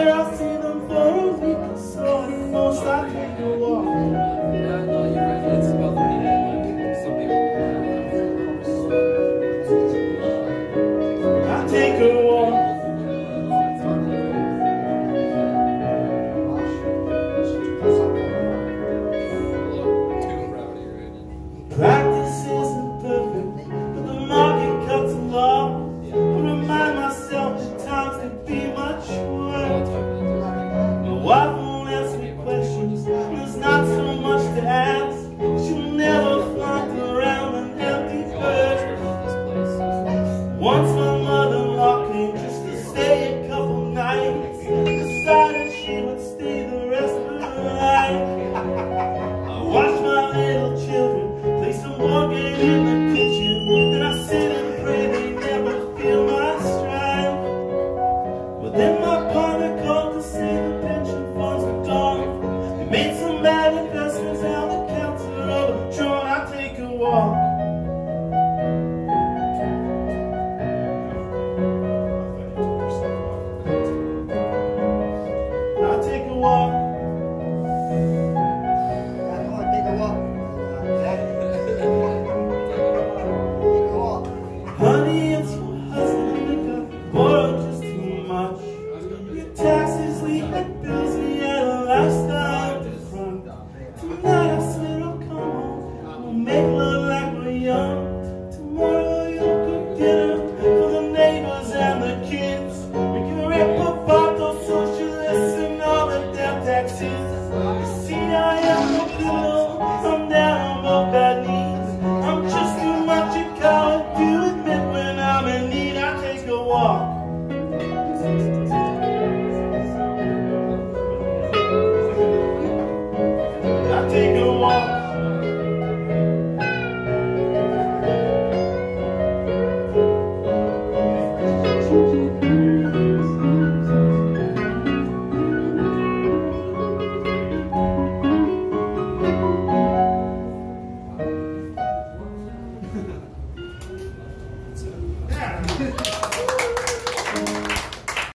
I'll see them for a week or so. At most I take a walk. Yeah, no, you're right. It's about the people. Some people. I take a walk. Practice isn't perfect, but the market cuts along. I remind myself that times could be much worse. My wife won't ask me questions, and there's not so much to ask. She'll never flaunt around an empty purse. Once my mother-in-law came just to stay a couple nights, decided she would stay the rest of her life. I watch my little children play some board game in the kitchen, and I sit and pray they never feel my strife. But then my partner called to say the pension funds are gone. They made some bad investments, now the accounts are overdrawn. I take a walk. I take a walk.